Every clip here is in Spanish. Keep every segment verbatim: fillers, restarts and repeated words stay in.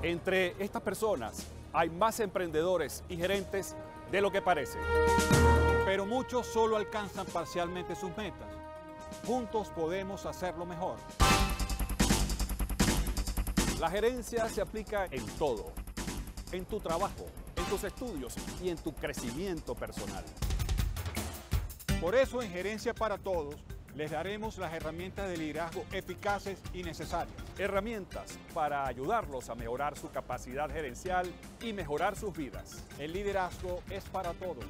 Entre estas personas hay más emprendedores y gerentes de lo que parece. Pero muchos solo alcanzan parcialmente sus metas. Juntos podemos hacerlo mejor. La gerencia se aplica en todo, en tu trabajo, en tus estudios y en tu crecimiento personal. Por eso en Gerencia para Todos les daremos las herramientas de liderazgo eficaces y necesarias. Herramientas para ayudarlos a mejorar su capacidad gerencial y mejorar sus vidas. El liderazgo es para todos.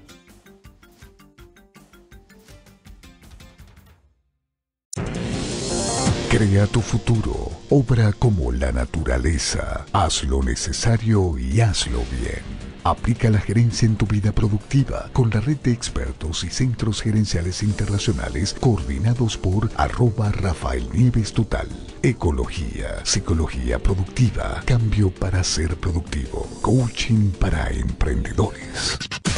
Crea tu futuro. Obra como la naturaleza. Haz lo necesario y hazlo bien. Aplica la gerencia en tu vida productiva con la red de expertos y centros gerenciales internacionales coordinados por arroba Rafael Nieves Total. Ecología, psicología productiva, cambio para ser productivo, coaching para emprendedores.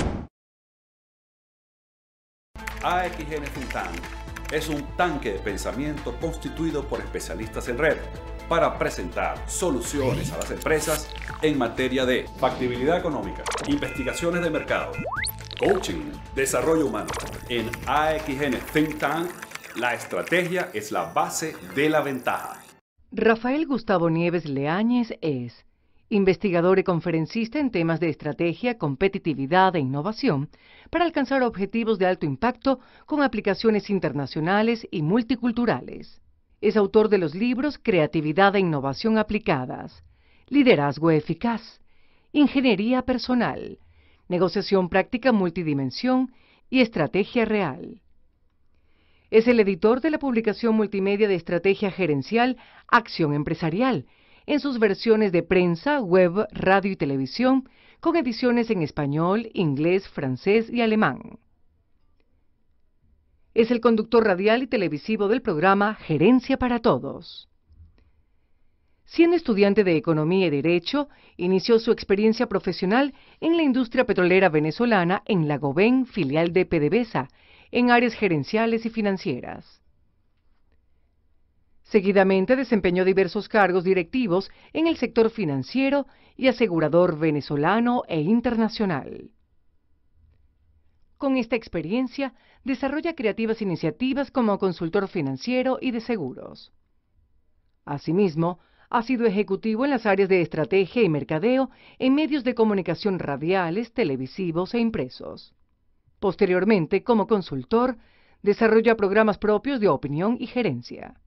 A X N Think Tank es un tanque de pensamiento constituido por especialistas en red para presentar soluciones a las empresas en materia de factibilidad económica, investigaciones de mercado, coaching, desarrollo humano. En A X N Think Tank, la estrategia es la base de la ventaja. Rafael Gustavo Nieves Leáñez es investigador y conferencista en temas de estrategia, competitividad e innovación para alcanzar objetivos de alto impacto con aplicaciones internacionales y multiculturales. Es autor de los libros Creatividad e Innovación Aplicadas, Liderazgo Eficaz, Ingeniería Personal, Negociación Práctica Multidimensión y Estrategia Real. Es el editor de la publicación multimedia de estrategia gerencial Acción Empresarial, en sus versiones de prensa, web, radio y televisión, con ediciones en español, inglés, francés y alemán. Es el conductor radial y televisivo del programa Gerencia para Todos. Siendo estudiante de Economía y Derecho, inició su experiencia profesional en la industria petrolera venezolana en la Goven, filial de PDVSA, en áreas gerenciales y financieras. Seguidamente desempeñó diversos cargos directivos en el sector financiero y asegurador venezolano e internacional. Con esta experiencia, desarrolla creativas iniciativas como consultor financiero y de seguros. Asimismo, ha sido ejecutivo en las áreas de estrategia y mercadeo en medios de comunicación radiales, televisivos e impresos. Posteriormente, como consultor, desarrolla programas propios de opinión y gerencia.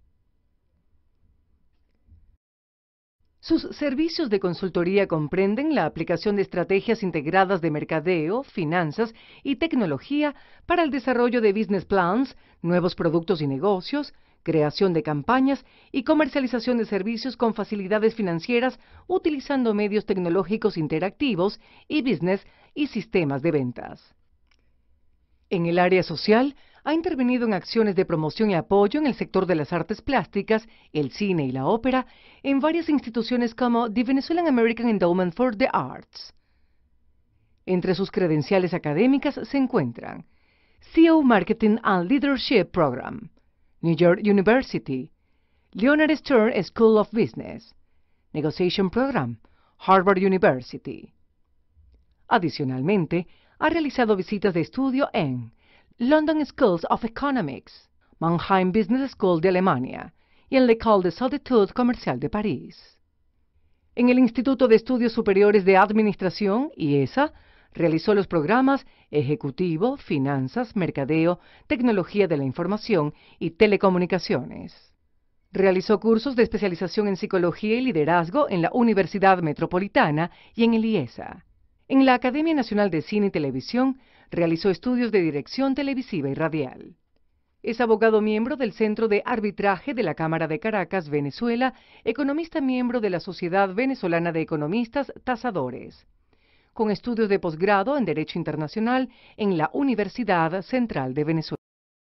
Sus servicios de consultoría comprenden la aplicación de estrategias integradas de mercadeo, finanzas y tecnología para el desarrollo de business plans, nuevos productos y negocios, creación de campañas y comercialización de servicios con facilidades financieras utilizando medios tecnológicos interactivos y business y sistemas de ventas. En el área social, ha intervenido en acciones de promoción y apoyo en el sector de las artes plásticas, el cine y la ópera, en varias instituciones como The Venezuelan American Endowment for the Arts. Entre sus credenciales académicas se encuentran C E O Marketing and Leadership Program, New York University, Leonard Stern School of Business, Negotiation Program, Harvard University. Adicionalmente, ha realizado visitas de estudio en London Schools of Economics, Mannheim Business School de Alemania y en l'École des Hautes Comercial de París. En el Instituto de Estudios Superiores de Administración, I E S A, realizó los programas Ejecutivo, Finanzas, Mercadeo, Tecnología de la Información y Telecomunicaciones. Realizó cursos de especialización en Psicología y Liderazgo en la Universidad Metropolitana y en el I E S A. En la Academia Nacional de Cine y Televisión, realizó estudios de dirección televisiva y radial. Es abogado miembro del Centro de Arbitraje de la Cámara de Caracas, Venezuela, economista miembro de la Sociedad Venezolana de Economistas Tasadores, con estudios de posgrado en Derecho Internacional en la Universidad Central de Venezuela.